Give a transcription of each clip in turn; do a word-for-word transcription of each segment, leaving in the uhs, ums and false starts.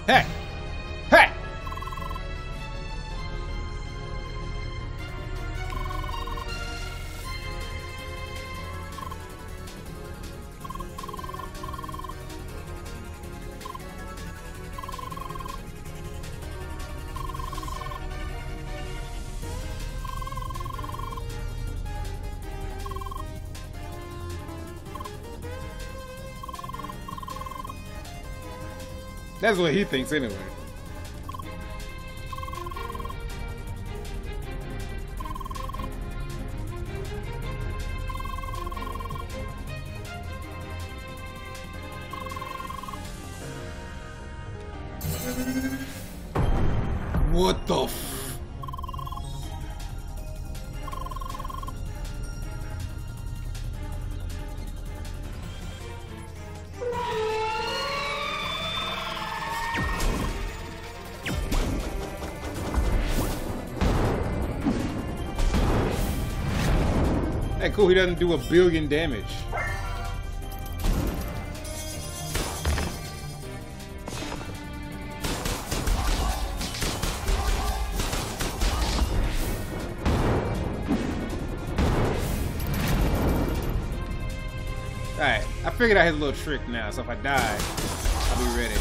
Hey! Hey! That's what he thinks anyway. What the f- Hey, cool, he doesn't do a billion damage. Alright, I figured out his little trick now, so if I die, I'll be ready.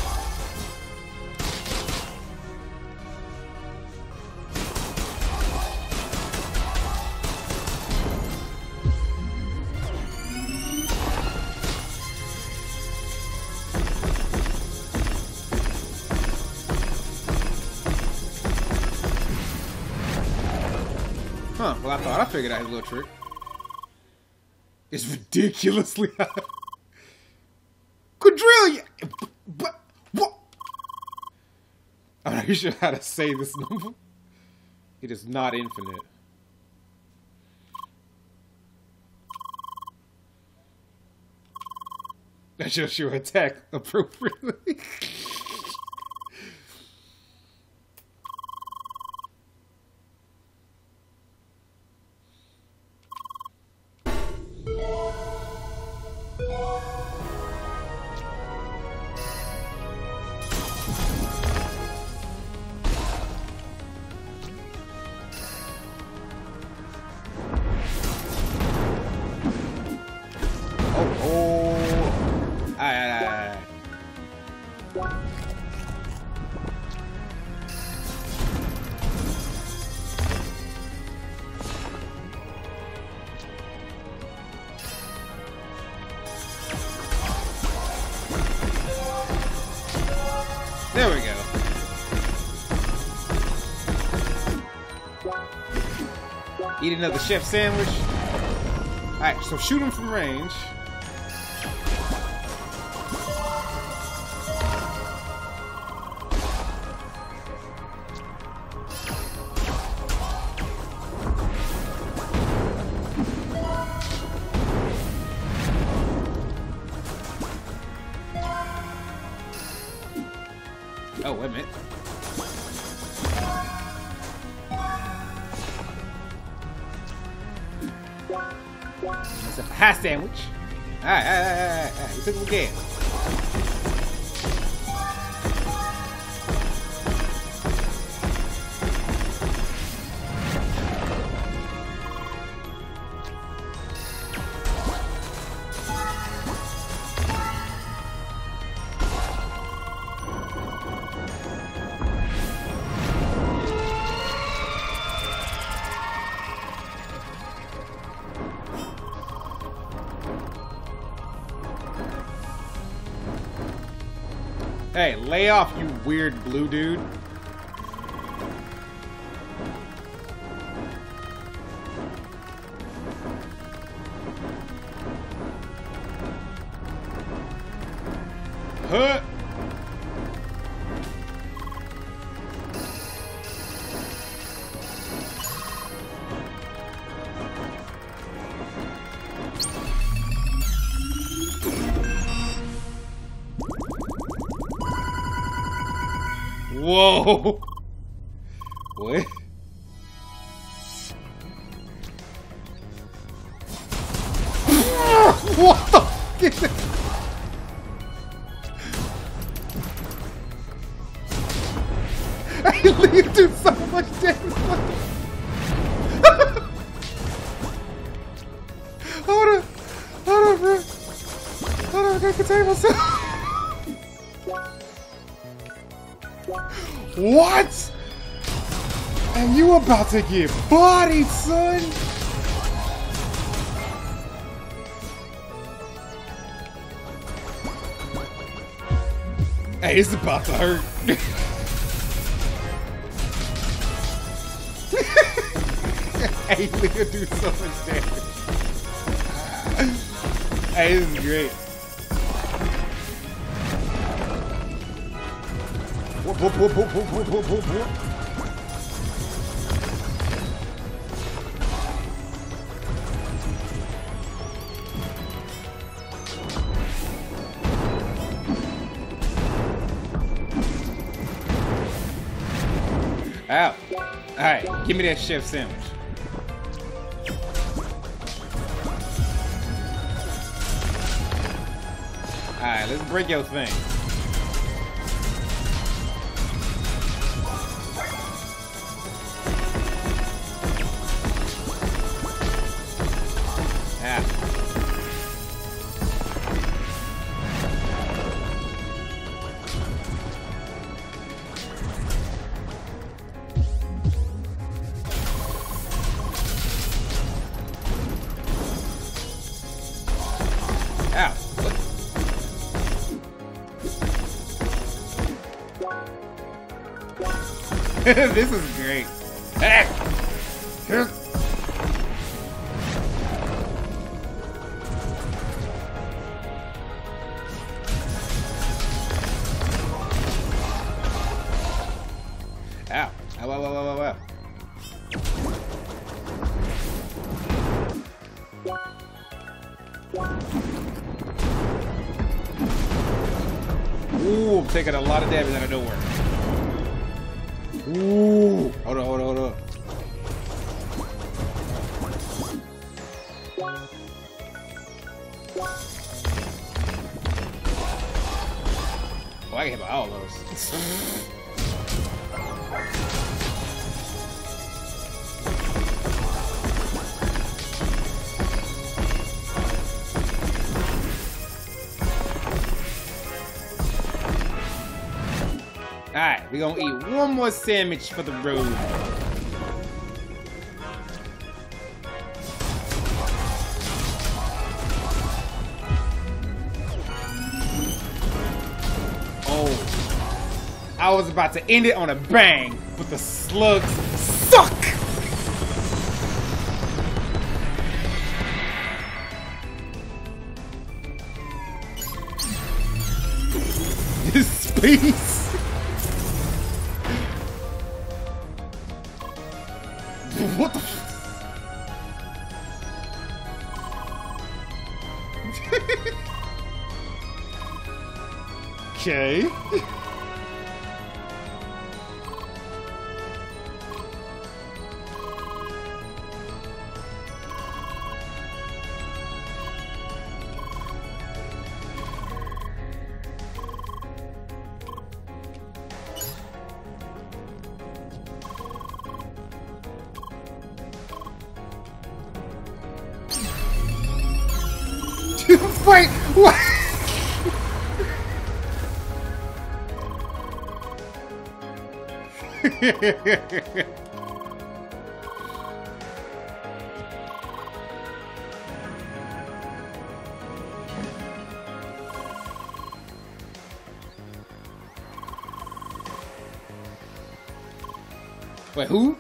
Huh, well I thought I figured out his little trick. It's ridiculously high. Quadrillion! But, what? I'm not sure how to say this number. It is not infinite. Adjust your attack appropriately. There we go. Eat another chef sandwich. Alright, so shoot him from range. Oh, wait a minute. It's a high sandwich. Alright, alright, alright, alright. We took him again. Hey, lay off, you weird blue dude. Huh? Whoa! What? What the f*** is it? can't contain myself. What? And you about to get bodied, son? Hey, it's about to hurt. Hey, Leah do so much damage. Hey, this is great. Whoop, whoop, whoop, whoop, whoop, whoop, whoop, whoop, whoop. Ow. Alright, give me that chef sandwich. Alright, let's break your thing. Ah. Ow. This is great. Ah. Ow. Ow, ow, ow, ow, ow, ow. Ooh, I'm taking a lot of damage out of nowhere. Ooh. Hold on, hold on, hold on. Oh, I can hit by all those. Alright, we're gonna eat one more sandwich for the road. Oh. I was about to end it on a bang, but the slugs suck! This space! What the f- Okay. Wait, what? Wait, who?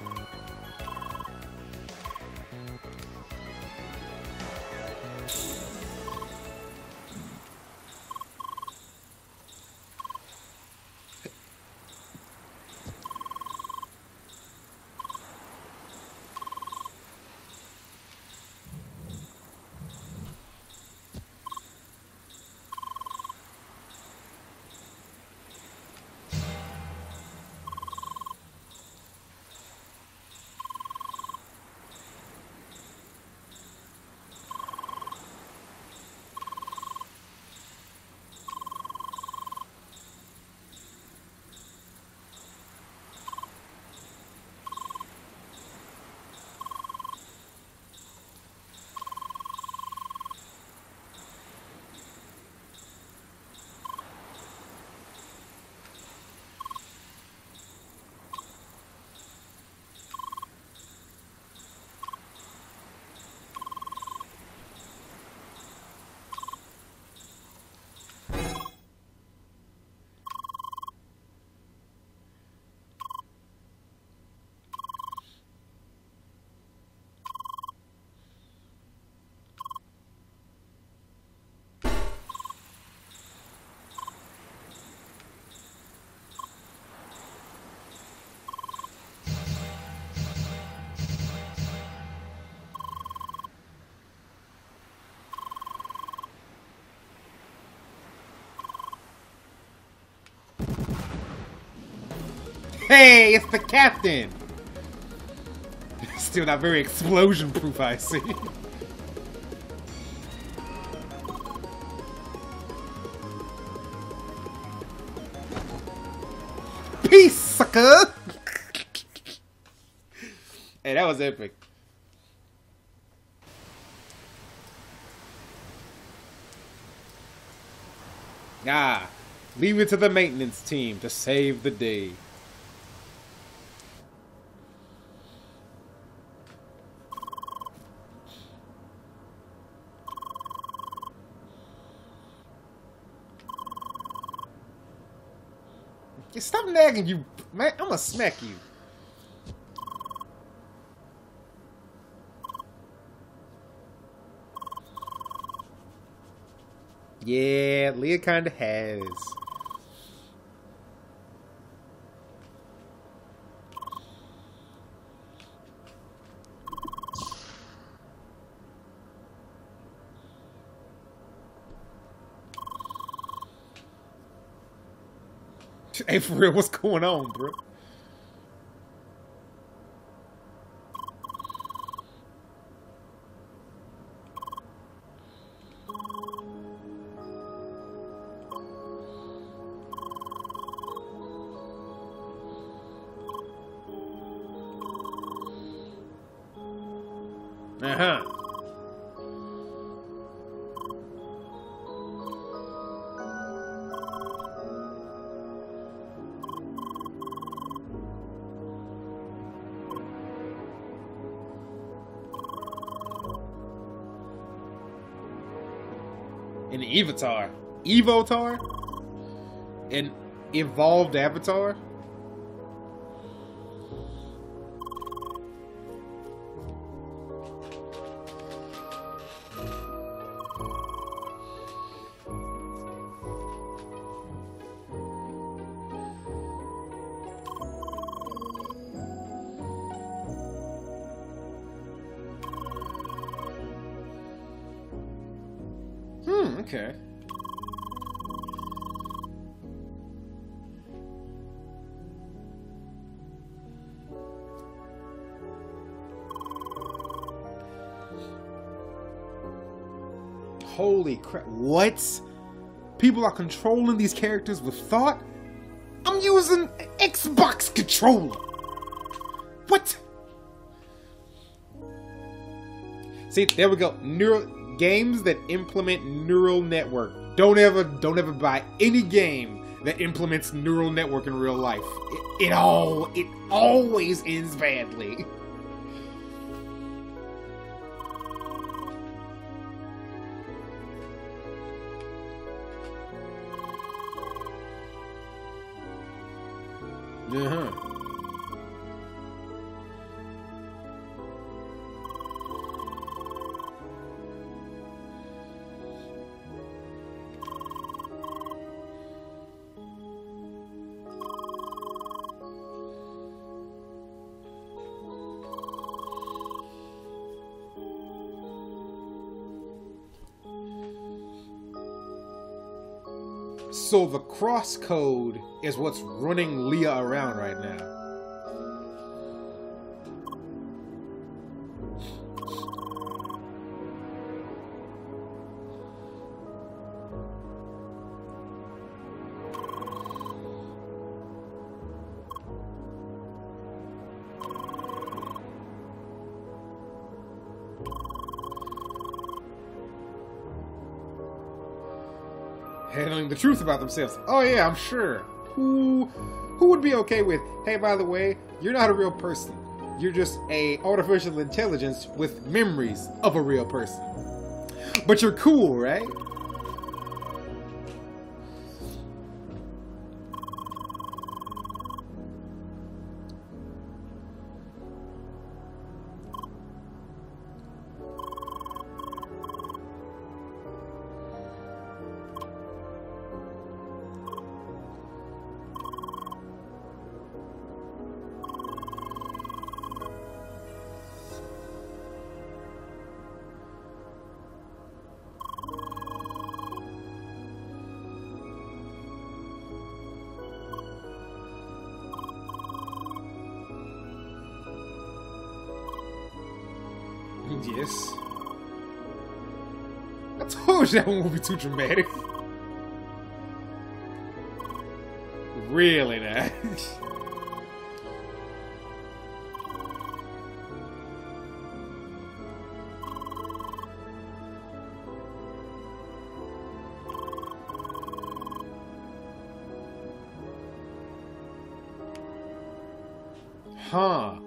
Hey, it's the captain! Still not very explosion-proof, I see. Peace, sucker! Hey, that was epic. Ah, leave it to the maintenance team to save the day. Stop nagging, you man! I'm gonna smack you. Yeah, Leah kinda has. Hey, for real, what's going on, bro? Uh-huh. An avatar. Evotar? An evolved avatar? Hmm, okay. Holy crap. What? People are controlling these characters with thought? I'm using an Xbox controller. What? See, there we go. Neural games that implement neural network. Don't ever, don't ever buy any game that implements neural network in real life. It, it all, it always ends badly. Uh-huh. So the Crosscode is what's running Leah around right now. Handling the truth about themselves. Oh yeah, I'm sure. Who who would be okay with, hey, by the way, you're not a real person. You're just a artificial intelligence with memories of a real person. But you're cool, right? Yes. I told you that one would be too dramatic. Really, now. Huh.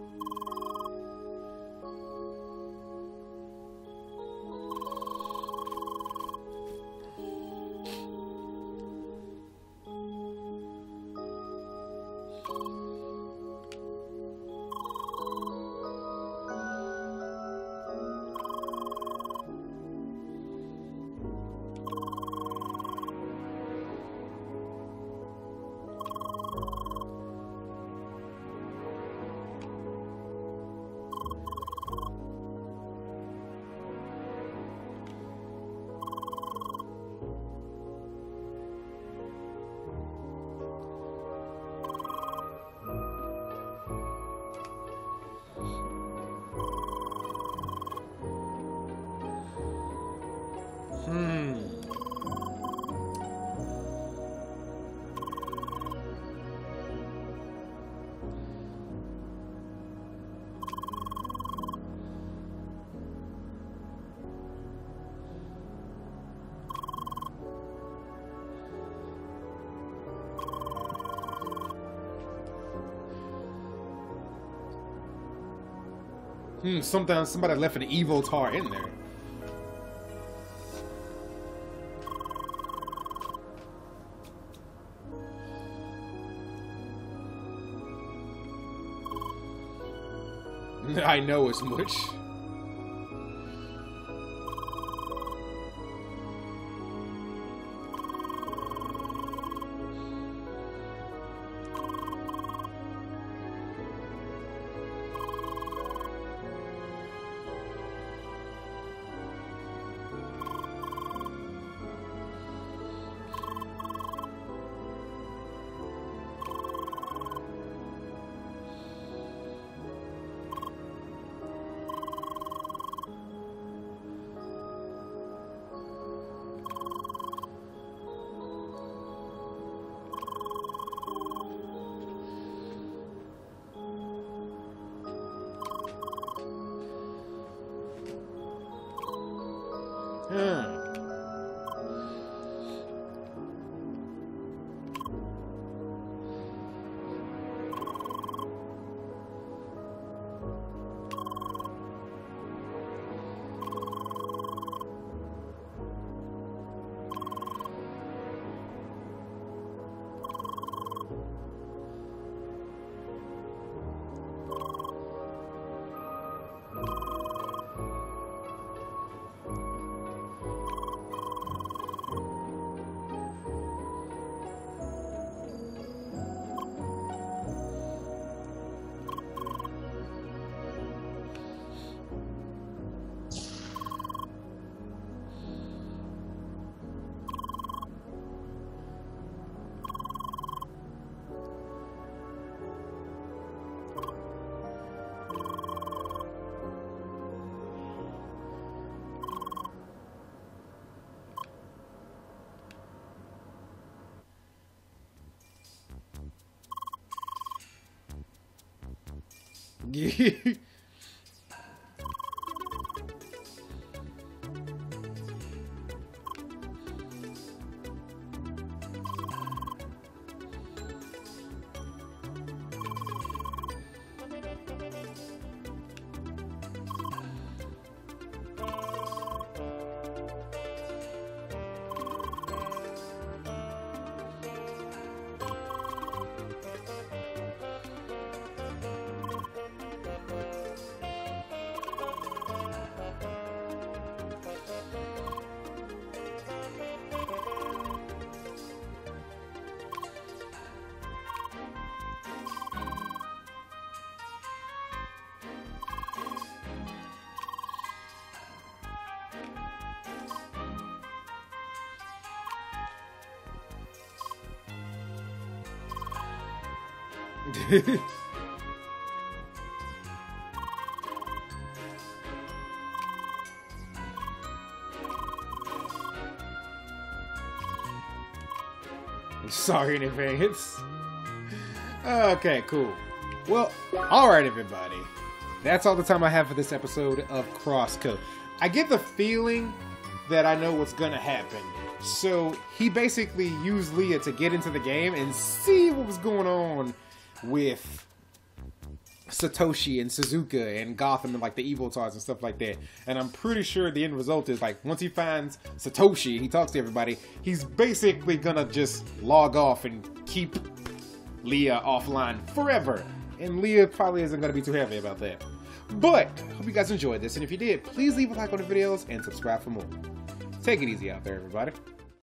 Hmm. Hmm, sometimes somebody left an Evo tar in there. I know as much. Hmm. I'm sorry in advance. Okay, cool. Well, alright everybody. That's all the time I have for this episode of Crosscode. I get the feeling that I know what's gonna happen. So he basically used Leah to get into the game and see what was going on with Satoshi and Suzuka and Gotham and like the evil tards and stuff like that. And I'm pretty sure the end result is like once he finds Satoshi, he talks to everybody, he's basically gonna just log off and keep Leah offline forever. And Leah probably isn't gonna be too happy about that. But hope you guys enjoyed this, and if you did, please leave a like on the videos and subscribe for more. Take it easy out there, everybody.